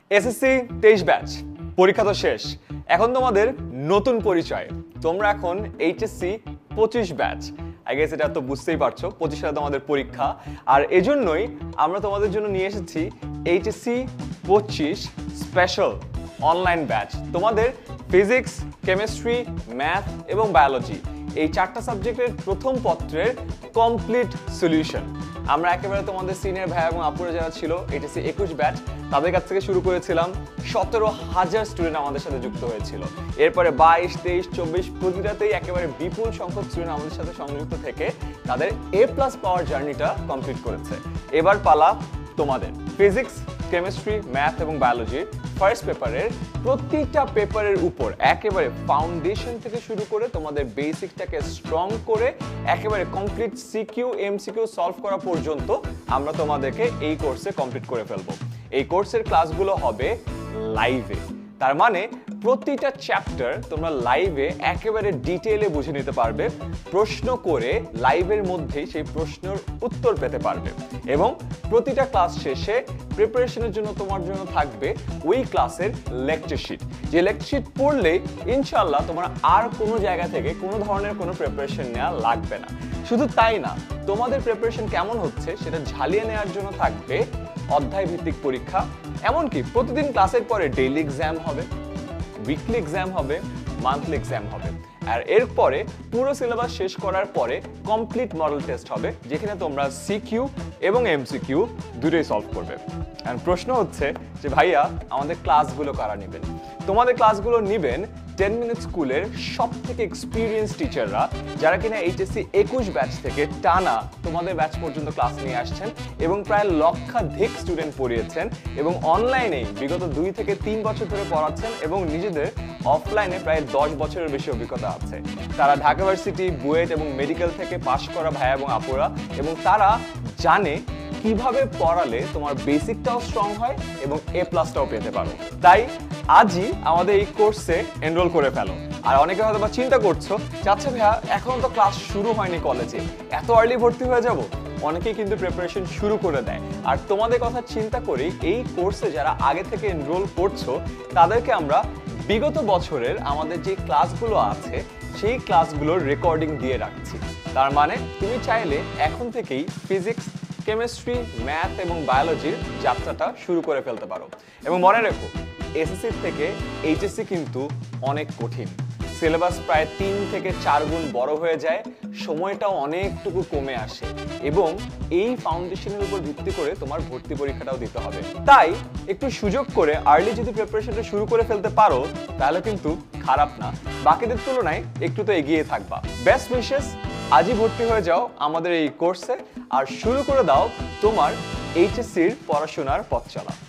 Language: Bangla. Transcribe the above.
এসএসসি 23 ব্যাচ পরীক্ষা তো শেষ, এখন তোমাদের নতুন পরিচয়। তোমরা এখন এইচএসসি 25 ব্যাচ। আই গেস এটা তো বুঝতেই পারছো, 25 সালে তোমাদের পরীক্ষা, আর এজন্যই আমরা তোমাদের জন্য নিয়ে এসেছি এইচএসসি 25 স্পেশাল অনলাইন ব্যাচ। তোমাদের ফিজিক্স, কেমিস্ট্রি, ম্যাথ এবং বায়োলজি এই চারটা সাবজেক্টের প্রথম পত্রের কমপ্লিট সলিউশন আমরা একেবারে তোমাদের সিনিয়র ভাই এবং আপুরা যারা ছিল এইচএসসি 21 ব্যাচ তাদের কাছ থেকে শুরু করেছিলাম। 17,000 স্টুডেন্ট আমাদের সাথে যুক্ত হয়েছিল। এরপরে 22, 23, 24 প্রতিটাতেই একেবারে বিপুল সংখ্যক স্টুডেন্ট আমাদের সাথে সংযুক্ত থেকে তাদের A+ পাওয়ার জার্নিটা কমপ্লিট করেছে। এবার পালা তোমাদের ফিজিক্স, কেমিস্ট্রি, ম্যাথ এবং বায়োলজির ফার্স্ট পেপারের প্রতিটা পেপারের উপর একেবারে ফাউন্ডেশন থেকে শুরু করে তোমাদের বেসিকটাকে স্ট্রং করে একেবারে কমপ্লিট সিকিউ এমসিকিউ সলভ করা পর্যন্ত আমরা তোমাদেরকে এই কোর্সে কমপ্লিট করে ফেলবো। এই কোর্সের ক্লাসগুলো হবে লাইভে, তার মানে প্রতিটা চ্যাপ্টার তোমরা লাইভে একেবারে ডিটেইলে বুঝে নিতে পারবে, প্রশ্ন করে লাইভের মধ্যেই সেই প্রশ্নের উত্তর পেতে পারবে। এবং প্রতিটা ক্লাস শেষে প্রিপারেশনের জন্য তোমার জন্য থাকবে ওই ক্লাসের লেকচার শিট, যে লেকচার শিট পড়লে ইনশাআল্লাহ তোমার আর কোনো জায়গা থেকে কোনো ধরনের কোনো প্রিপারেশন নেওয়া লাগবে না। শুধু তাই না, তোমাদের প্রিপারেশন কেমন হচ্ছে সেটা ঝালিয়ে নেওয়ার জন্য থাকবে অধ্যায় ভিত্তিক পরীক্ষা। এমনকি প্রতিদিন ক্লাসের পরে ডেইলি এক্সাম হবে, উইকলি এক্সাম হবে, মান্থলি এক্সাম হবে, আর এরপরে পুরো সিলেবাস শেষ করার পরে কমপ্লিট মডেল টেস্ট হবে, যেখানে তোমরা সিকিউ এবং এমসিকিউ দুটোই সলভ করবে। এন্ড প্রশ্ন হচ্ছে যে ভাইয়া আমাদের ক্লাসগুলো কারা নেবেন? তোমাদের ক্লাসগুলো নেবেন 10 মিনিট স্কুলের সব থেকে এক্সপিরিয়েন্স টিচাররা, যারা কিনা এইচএসসি 21 ব্যাচ থেকে টানা তোমাদের ব্যাচ পর্যন্ত ক্লাস নিয়ে আসছেন এবং প্রায় লক্ষাধিক স্টুডেন্ট পড়িয়েছেন এবং অনলাইনে বিগত 2 থেকে 3 বছর ধরে পড়াচ্ছেন এবং নিজেদের অফলাইনে প্রায় 10 বছরের বেশি অভিজ্ঞতা আছে। তারা ঢাকা ইউনিভার্সিটি, বুয়েট এবং মেডিকেল থেকে পাশ করা ভাই এবং আপুরা, এবং তারা জানে কিভাবে পড়ালে তোমার বেসিকটাও স্ট্রং হয় এবং A+টাও পেতে পারো। তাই আজই আমাদের এই কোর্সে এনরোল করে ফেলো। আর অনেকে হয়তো বা চিন্তা করছো যে আচ্ছা ভাইয়া এখন তো ক্লাস শুরু হয়নি কলেজে, এত আর্লি ভর্তি হয়ে যাব? অনেকেই কিন্তু প্রিপারেশন শুরু করে দেয়। আর তোমাদের কথা চিন্তা করেই এই কোর্সে যারা আগে থেকে এনরোল করছো তাদেরকে আমরা বিগত বছরের আমাদের যে ক্লাসগুলো আছে সেই ক্লাসগুলোর রেকর্ডিং দিয়ে রাখছি। তার মানে তুমি চাইলে এখন থেকেই ফিজিক্স, কেমিস্ট্রি, ম্যাথ এবং বায়োলজির যাত্রাটা শুরু করে ফেলতে পারো। এবং মনে রেখো, এসএসসি থেকে এইচএসসি কিন্তু অনেক কঠিন। সিলেবাস প্রায় 3 থেকে 4 গুণ বড় হয়ে যায়, সময়টাও অনেকটুকু কমে আসে এবং এই ফাউন্ডেশনের উপর ভিত্তি করে তোমার ভর্তি পরীক্ষাটাও দিতে হবে। তাই একটু সুযোগ করে আর্লি যদি প্রিপারেশনটা শুরু করে ফেলতে পারো তাহলে কিন্তু খারাপ না, বাকিদের তুলনায় একটু তো এগিয়ে থাকবা। বেস্ট উইশেস, আজই ভর্তি হয়ে যাও আমাদের এই কোর্সে আর শুরু করে দাও তোমার এইচএসসির পড়াশোনার পথ চলা।